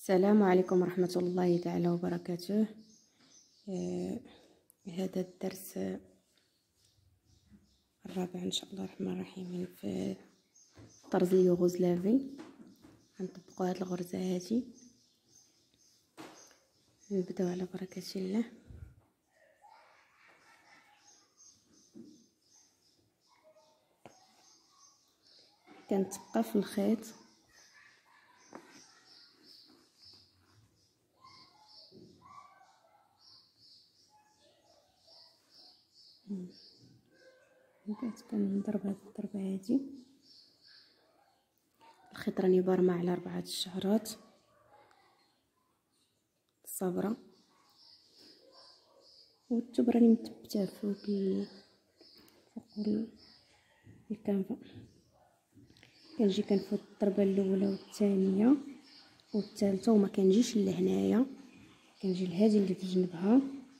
السلام عليكم ورحمة الله تعالى وبركاته. هذا الدرس الرابع إن شاء الله الرحمن الرحيم في طرز اليوغوسلافي. غنطبقوا هاد الغرزة هادي. نبداو على بركة الله. كنتبقى في الخيط كنضرب هاد الضربة هادي. الخيط راني بارمة على 4 الشعرات الصبرة، والثوب راني مثبتاه فوق الكنفة. كنجي كنفوت الضربة الاولى والثانية والثالثة وما كنجيش لهنايا، كنجي لهذه اللي في جنبها،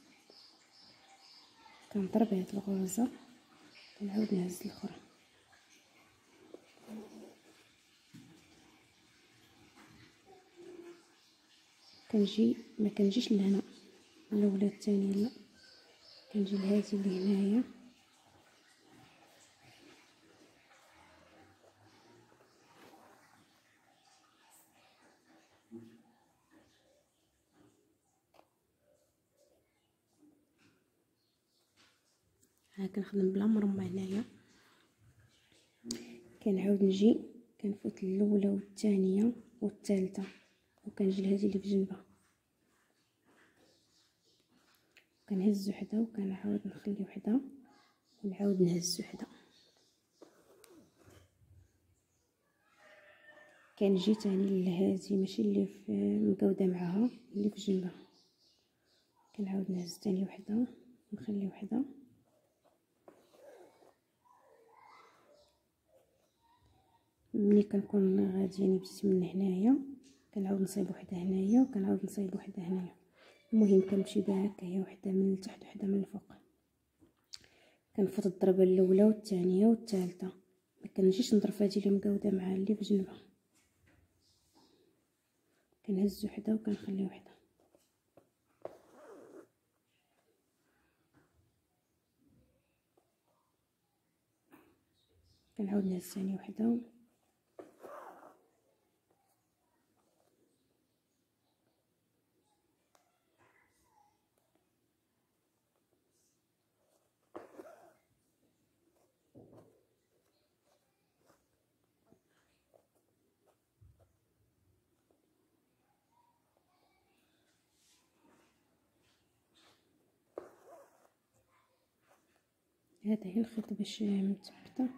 كنضرب هاد الغرزة كنعاود نهز الاخرى. كنجي ما كنجيش لهنا الاولى الثانية، لا كنجي لهذه اللي هنايا. ها كنخدم بلا مرمى هنايا. كنعاود نجي كنفوت الاولى والثانيه والثالثه وكنجي لهذه اللي في جنبها، كنهز وحده وكنعاود نخلي وحده ونعاود نهز وحده. كنجي تاني لهذه ماشي اللي في مقوده معاها، اللي في جنبها، كنعاود نهز تاني وحده ونخلي وحده. ملي كنكون غاديين بديت من هنايا كنعاود نصايب وحده هنايا وكنعاود نصايب وحده هنايا. المهم كنمشي بها هكايا، وحده من التحت وحده من الفوق. كنفوت الضربه الاولى والثانيه والثالثه، ما كنجيش نضرب هذه اللي مقوده مع اللي في جنبها. كنهز وحده وكنخلي وحده. كنعاود نهز ثاني وحده. هذا هي الخيط باش متثبته.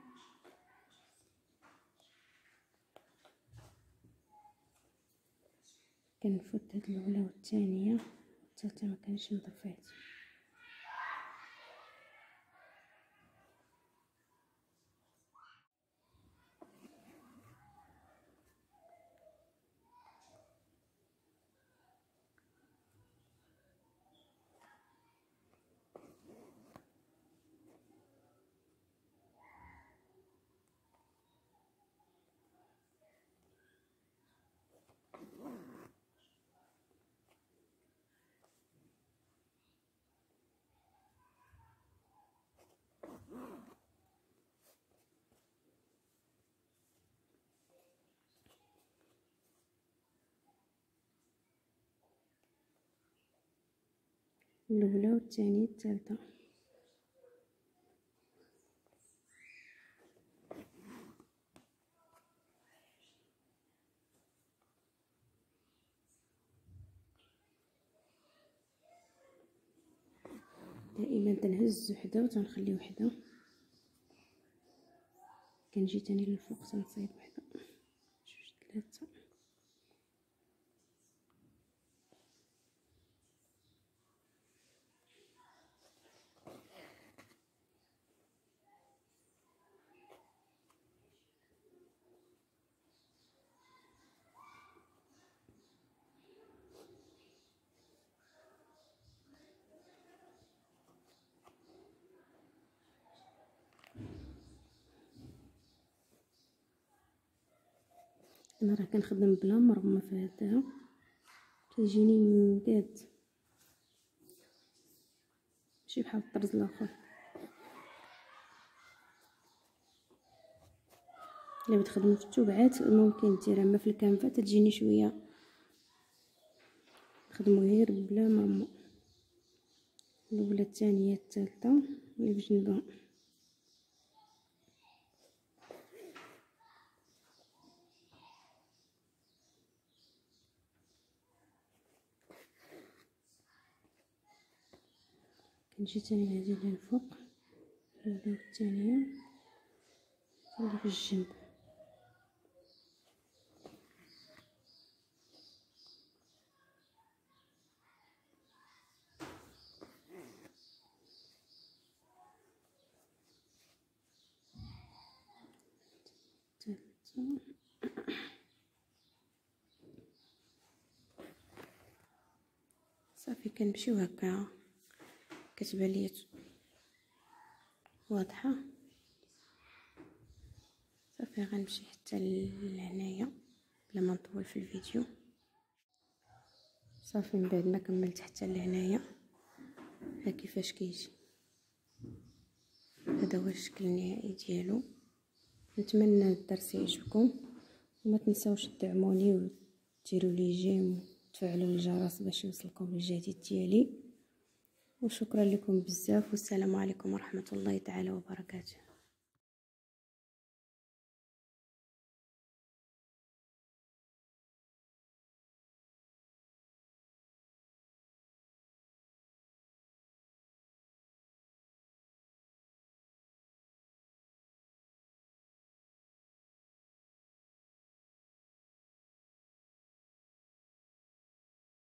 كنفوت هاد الاولى والثانيه والثالثه، ما كانش نضرب فيها. الاولى والثانيه الثالثه. دائما تنهز وحده وتنخلي وحده. كنجي تاني للفوق تنصايب وحده جوج ثلاثه. انا راه كنخدم بلا مرمى في هذا. كيجيني مقاد ماشي بحال الطرز الاخر. الا بتخدموا في التبعات ممكن ديرها، اما في الكنفه تجيني شويه نخدموا غير بلا مرمى. الاولى الثانيه الثالثه اللي بجنبها. كنجي ثاني نعزل الفوق الاولى والثانيه اللي في الجنب. صافي كنمشيو هكا كتبان ليا واضحه. صافي غنمشي حتى لهنايا بلا ما نطول في الفيديو. صافي من بعد ما كملت حتى لهنايا ها كيفاش كيجي. هذا هو الشكل النهائي ديالو. نتمنى الدرس يعجبكم وما تنساوش تدعموني وديروا لي جيم وتفعلوا الجرس باش يوصلكم الجديد ديالي. وشكرا لكم بزاف، والسلام عليكم ورحمه الله تعالى وبركاته.